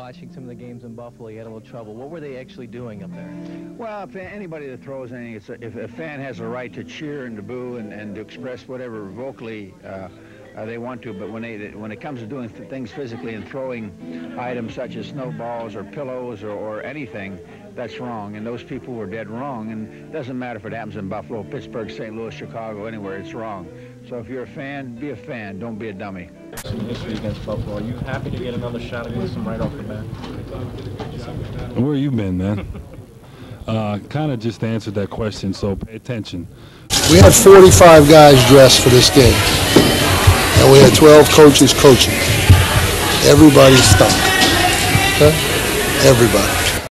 watching some of the games in Buffalo, you had a little trouble. What were they actually doing up there? Well, if anybody that throws anything, if a fan has a right to cheer and to boo and to express whatever vocally they want to, but when it comes to doing things physically and throwing items such as snowballs or pillows or anything, that's wrong, and those people were dead wrong. And it doesn't matter if it happens in Buffalo, Pittsburgh, St. Louis, Chicago, anywhere, it's wrong. So if you're a fan, be a fan, don't be a dummy. History against Buffalo. Are you happy to get another shot against them right off the bat? Where you been, man? Kind of just answered that question, so pay attention. We had 45 guys dressed for this game, and we had 12 coaches coaching. Everybody stunk. Okay? Everybody.